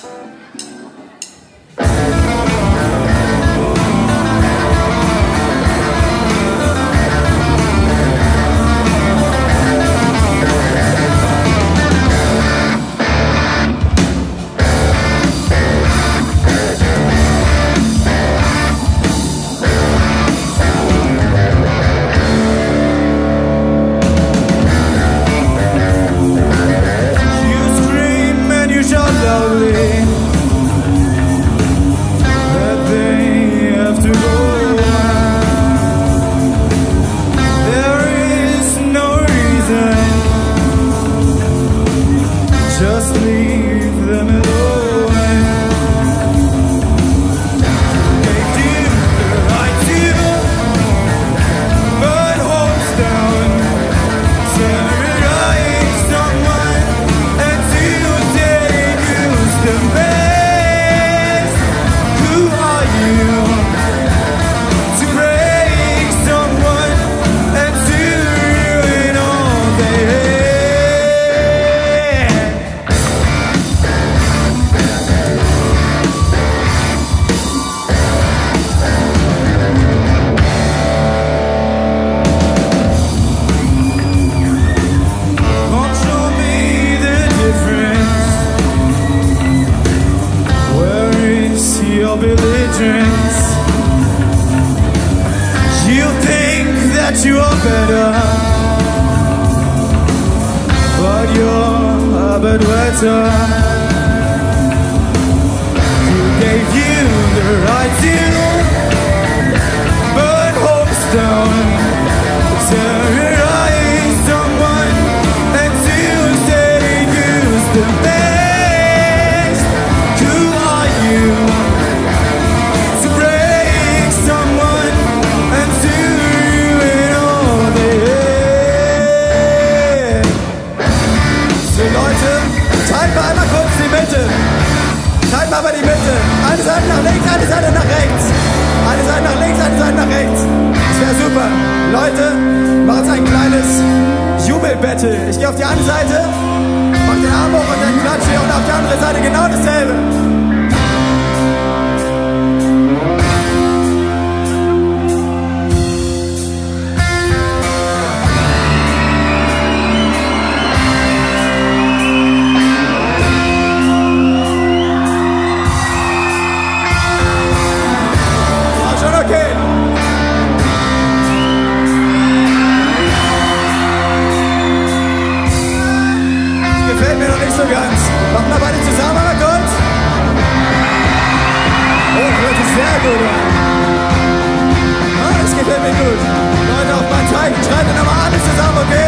Just leave them alone. Gave you the right to burn homes down, terrorize someone, and today use the best. Who are you to break someone and to ruin all they hate? Your belligerence. You think that you are better, but you're a bedwetter. Who gave you the right to burn homes down, terrorize someone, and to say use the best? Who are you Teilt mal die Mitte. Eine Seite nach links, eine Seite nach rechts. Eine Seite nach links, eine Seite nach rechts. Das wäre super. Leute, macht jetzt ein kleines Jubelbattle. Ich gehe auf die eine Seite, mach den Arm hoch und dann klatsche ich und auf die andere Seite genau dasselbe. Gefällt mir noch nicht so ganz. Machen wir beide zusammen mal kurz. Oh, das hört sich sehr gut an. Ah, das gefällt mir gut. Leute, auf meinen Zeichen, schreibt nochmal alles zusammen, okay?